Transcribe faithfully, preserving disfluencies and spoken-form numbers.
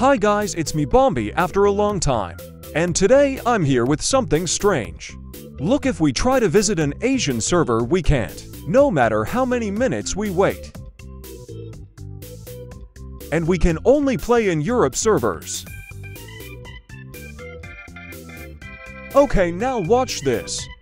Hi guys, it's me Bombi after a long time. And today I'm here with something strange. Look, if we try to visit an Asian server, we can't, no matter how many minutes we wait. And we can only play in Europe servers. Okay, now watch this.